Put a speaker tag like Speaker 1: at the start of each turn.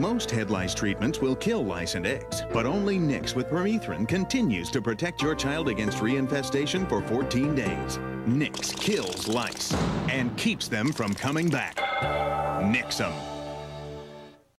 Speaker 1: Most head lice treatments will kill lice and eggs, but only Nix with permethrin continues to protect your child against reinfestation for 14 days. Nix kills lice and keeps them from coming back. Nix 'em.